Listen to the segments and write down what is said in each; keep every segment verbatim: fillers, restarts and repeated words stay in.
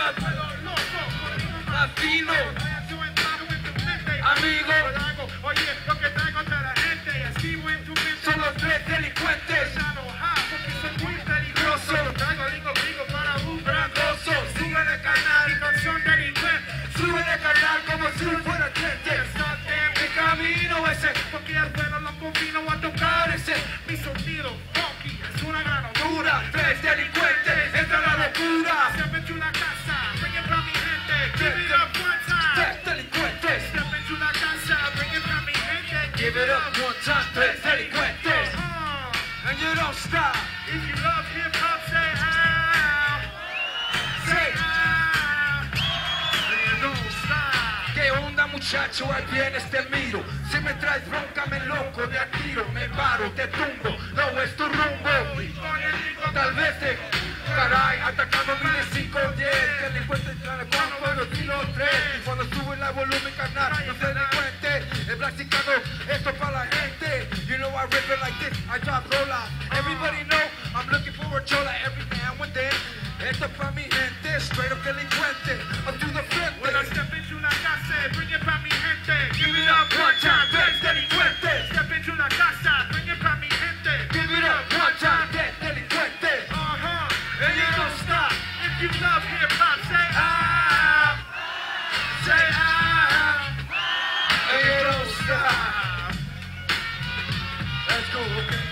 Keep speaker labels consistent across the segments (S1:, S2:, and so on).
S1: latino, amigo.
S2: Oye, lo que traigo contra la gente y escribo en tu mente.
S1: Son los tres delincuentes,
S2: Porque soy muy peligroso. Traigo lingo gringo para un brandoso. Sube de canal y canción delincuente.
S1: sube de canal como si fuera gente.
S2: Mi camino ese, porque al bueno lo combino a tocar ese. Mi sonido funky es una gran
S1: Dura, tres delincuentes, entra la locura.
S2: Step into la casa, bring it from mi gente. Give it up one time.
S1: Tres delincuentes,
S2: Step into la casa, bring it from mi gente.
S1: give it up one time. Tres delincuentes,
S2: Uh,
S1: and you don't stop.
S2: if you love hip hop, say ah. Say ah. And you don't stop.
S1: ¿Qué onda, muchacho? Ahí vienes, te miro. Si me traes bronca, me loco, de a tiro. Me paro, te tumbo, no es tu rumbo. Tal vez te... Caray, atacando miles cinco diez. Delincuentes, cuando puedo tiro tres. Cuando sube la volumen, carnal, no soy delincuente. El practicando esto para la gente. You know I rip it like this, I drop rolla. Everybody know I'm looking for a chola every now and then. Esto pa' mi gente, straight up delincuente. Up to the frente.
S2: When I step into la casa, bring it from mi gente. Give it up one time,
S1: Tres
S2: tres
S1: delincuentes,
S2: Step into la casa, bring it from mi gente.
S1: give it up one time. Tres delincuentes,
S2: Uh-huh.
S1: and you don't stop.
S2: If you love hip hop, say ah. Say ah.
S1: And you don't stop. Let's go, okay.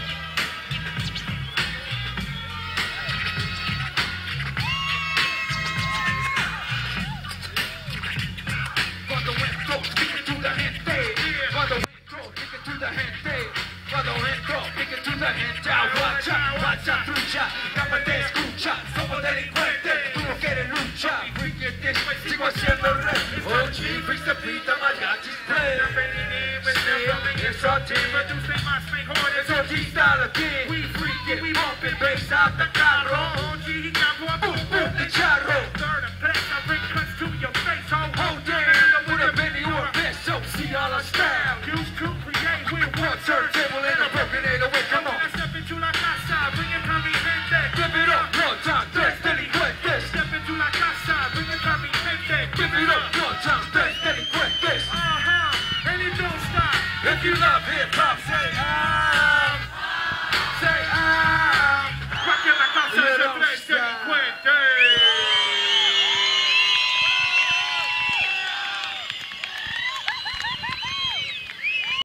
S1: Cuando entro, speaking to the gente. Cuando entro, speaking to the gente. Cuando entro, speaking to the gente. Guacha, guacha, trucha, cámate, escucha. Somos delincuentes, tú no quieres lucha. Sigo haciendo rap. O G, fix the beat, the mariachis play. It's our team,
S2: Producing my snake hard as
S1: it's O G style again.
S2: we freaking,
S1: We bumping bass out the carro.